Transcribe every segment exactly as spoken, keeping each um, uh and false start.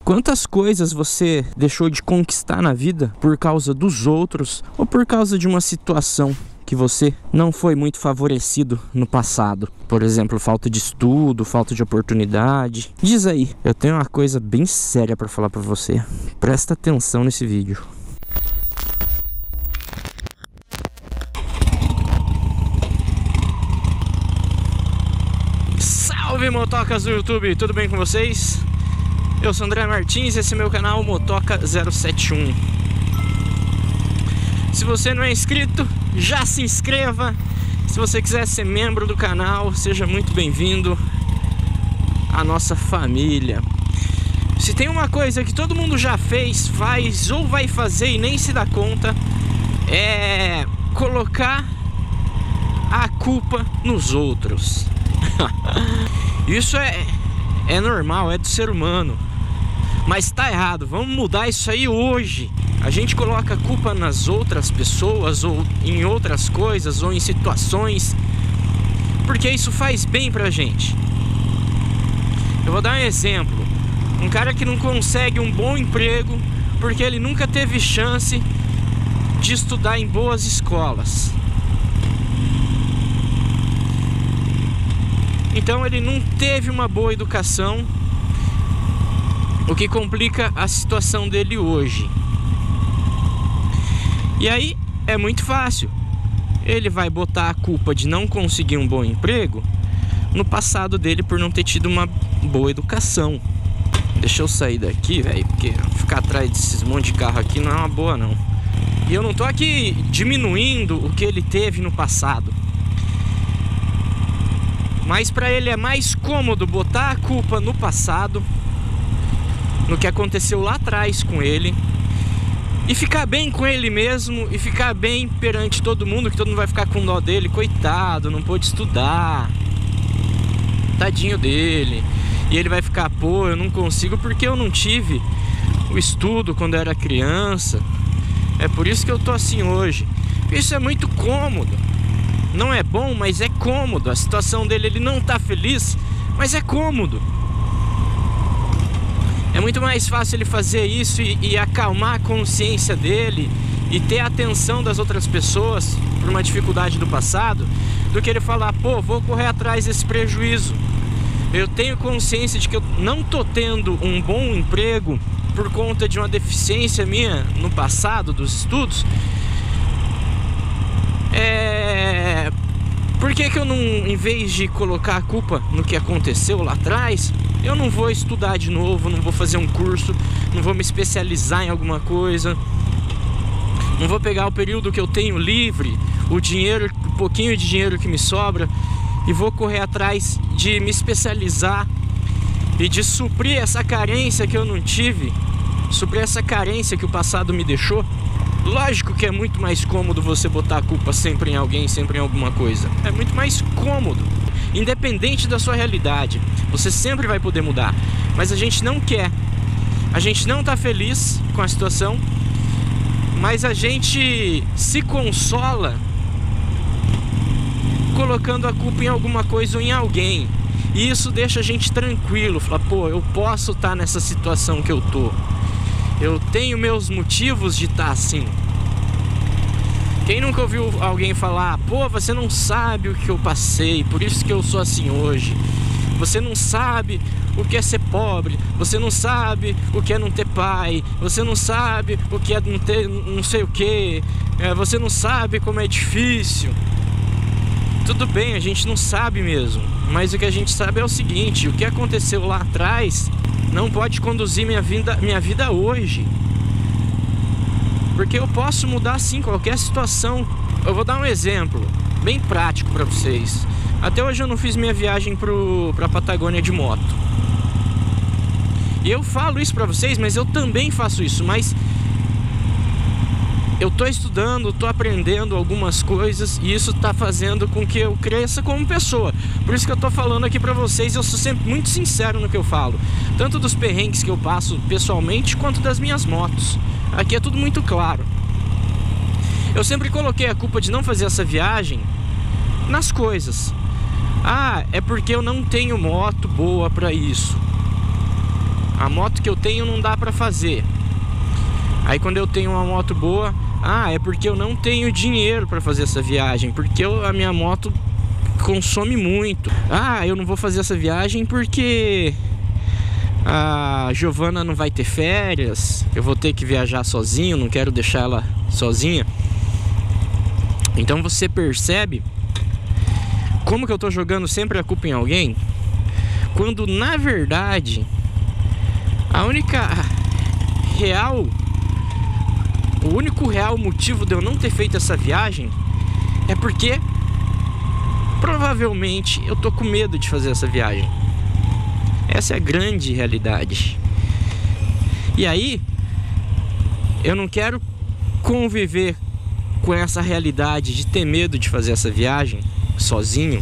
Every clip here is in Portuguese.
Quantas coisas você deixou de conquistar na vida por causa dos outros ou por causa de uma situação que você não foi muito favorecido no passado? Por exemplo, falta de estudo, falta de oportunidade. Diz aí, eu tenho uma coisa bem séria para falar para você. Presta atenção nesse vídeo. Salve motocas do YouTube, tudo bem com vocês? Eu sou André Martins e esse é meu canal Motoca zero sete um. Se você não é inscrito, já se inscreva. Se você quiser ser membro do canal, seja muito bem-vindo à nossa família. Se tem uma coisa que todo mundo já fez, faz ou vai fazer e nem se dá conta, é colocar a culpa nos outros. Isso é, é normal, é do ser humano. Mas tá errado, vamos mudar isso aí hoje. A gente coloca a culpa nas outras pessoas, ou em outras coisas, ou em situações, porque isso faz bem pra gente. Eu vou dar um exemplo. Um cara que não consegue um bom emprego porque ele nunca teve chance de estudar em boas escolas. Então ele não teve uma boa educação, o que complica a situação dele hoje. E aí é muito fácil. Ele vai botar a culpa de não conseguir um bom emprego no passado dele por não ter tido uma boa educação. Deixa eu sair daqui, velho, porque ficar atrás desses monte de carro aqui não é uma boa, não. E eu não tô aqui diminuindo o que ele teve no passado, mas para ele é mais cômodo botar a culpa no passado, no que aconteceu lá atrás com ele, e ficar bem com ele mesmo, e ficar bem perante todo mundo, que todo mundo vai ficar com dó dele. Coitado, não pôde estudar, tadinho dele. E ele vai ficar, pô, eu não consigo porque eu não tive o estudo quando eu era criança, é por isso que eu tô assim hoje. Isso é muito cômodo. Não é bom, mas é cômodo. A situação dele, ele não tá feliz, mas é cômodo. É muito mais fácil ele fazer isso e, e acalmar a consciência dele e ter a atenção das outras pessoas por uma dificuldade do passado, do que ele falar, pô, vou correr atrás desse prejuízo. Eu tenho consciência de que eu não tô tendo um bom emprego por conta de uma deficiência minha no passado dos estudos. É... Por que que eu não, em vez de colocar a culpa no que aconteceu lá atrás, eu não vou estudar de novo, não vou fazer um curso, não vou me especializar em alguma coisa, não vou pegar o período que eu tenho livre, o dinheiro, o pouquinho de dinheiro que me sobra, e vou correr atrás de me especializar e de suprir essa carência que eu não tive, suprir essa carência que o passado me deixou. Lógico que é muito mais cômodo você botar a culpa sempre em alguém, sempre em alguma coisa. É muito mais cômodo. Independente da sua realidade, você sempre vai poder mudar. Mas a gente não quer. A gente não tá feliz com a situação, mas a gente se consola colocando a culpa em alguma coisa ou em alguém. E isso deixa a gente tranquilo. Fala, pô, eu posso estar nessa situação que eu tô. Eu tenho meus motivos de estar assim. Quem nunca ouviu alguém falar, pô, você não sabe o que eu passei, por isso que eu sou assim hoje. Você não sabe o que é ser pobre, você não sabe o que é não ter pai, você não sabe o que é não ter não sei o que, é, você não sabe como é difícil. Tudo bem, a gente não sabe mesmo, mas o que a gente sabe é o seguinte, o que aconteceu lá atrás não pode conduzir minha vida, minha vida hoje. Porque eu posso mudar sim qualquer situação. Eu vou dar um exemplo bem prático para vocês. Até hoje eu não fiz minha viagem pro, pra Patagônia de moto. E eu falo isso para vocês, mas eu também faço isso. Mas eu tô estudando, tô aprendendo algumas coisas, e isso tá fazendo com que eu cresça como pessoa. Por isso que eu tô falando aqui pra vocês, eu sou sempre muito sincero no que eu falo, tanto dos perrengues que eu passo pessoalmente, quanto das minhas motos. Aqui é tudo muito claro. Eu sempre coloquei a culpa de não fazer essa viagem nas coisas. Ah, é porque eu não tenho moto boa pra isso. a moto que eu tenho não dá pra fazer. Aí quando eu tenho uma moto boa, ah, é porque eu não tenho dinheiro pra fazer essa viagem, porque eu, a minha moto consome muito. Ah, eu não vou fazer essa viagem porque a Giovana não vai ter férias, eu vou ter que viajar sozinho, não quero deixar ela sozinha. Então você percebe como que eu tô jogando sempre a culpa em alguém, quando na verdade a única real, o único real motivo de eu não ter feito essa viagem é porque provavelmente eu tô com medo de fazer essa viagem. Essa é a grande realidade. E aí eu não quero conviver com essa realidade de ter medo de fazer essa viagem sozinho.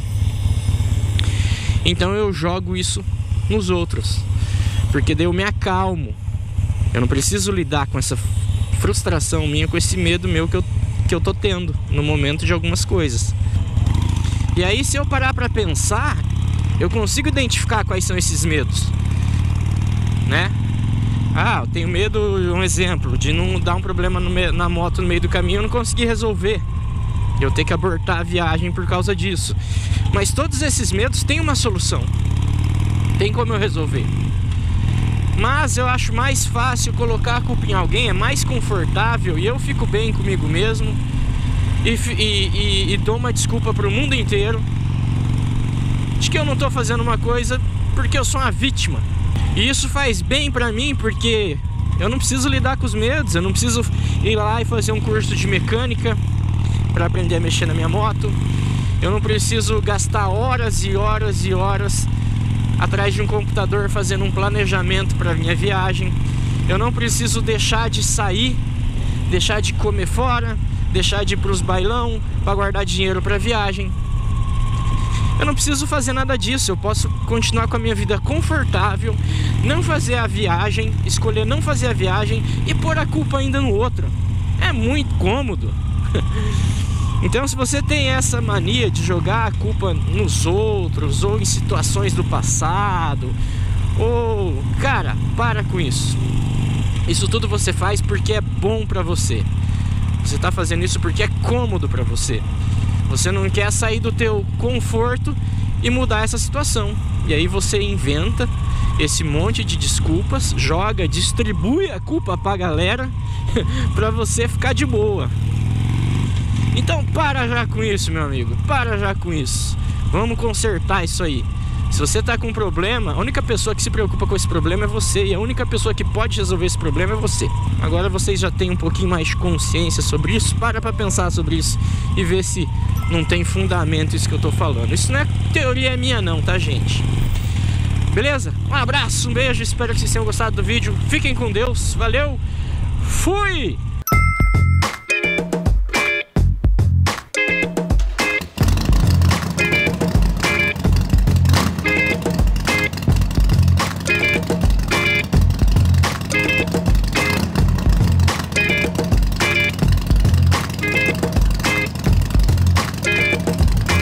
Então eu jogo isso nos outros, porque daí eu me acalmo. Eu não preciso lidar com essa frustração minha, com esse medo meu que eu, que eu tô tendo no momento de algumas coisas. E aí, se eu parar pra pensar, eu consigo identificar quais são esses medos, né? Ah, eu tenho medo, um exemplo, de não dar um problema no me- na moto no meio do caminho e eu não conseguir resolver. Eu ter que abortar a viagem por causa disso. Mas todos esses medos têm uma solução. Tem como eu resolver. Mas eu acho mais fácil colocar a culpa em alguém, é mais confortável e eu fico bem comigo mesmo. E, e, e, e dou uma desculpa pro mundo inteiro de que eu não tô fazendo uma coisa porque eu sou uma vítima. E isso faz bem pra mim porque eu não preciso lidar com os medos, eu não preciso ir lá e fazer um curso de mecânica pra aprender a mexer na minha moto. Eu não preciso gastar horas e horas e horas atrás de um computador fazendo um planejamento pra minha viagem. Eu não preciso deixar de sair, deixar de comer fora, deixar de ir pros bailão pra guardar dinheiro pra viagem. Eu não preciso fazer nada disso. Eu posso continuar com a minha vida confortável, não fazer a viagem, escolher não fazer a viagem e pôr a culpa ainda no outro. É muito cômodo. Então, se você tem essa mania de jogar a culpa nos outros ou em situações do passado, ou cara, para com isso. Isso tudo você faz porque é bom pra você. Você tá fazendo isso porque é cômodo pra você. Você não quer sair do teu conforto e mudar essa situação. E aí você inventa esse monte de desculpas, joga, distribui a culpa pra galera pra você ficar de boa. Então para já com isso, meu amigo. Para já com isso. Vamos consertar isso aí. Se você tá com um problema, a única pessoa que se preocupa com esse problema é você. E a única pessoa que pode resolver esse problema é você. Agora vocês já têm um pouquinho mais de consciência sobre isso. Para pra pensar sobre isso e ver se não tem fundamento isso que eu tô falando. Isso não é teoria minha não, tá, gente? Beleza? Um abraço, um beijo. Espero que vocês tenham gostado do vídeo. Fiquem com Deus. Valeu. Fui!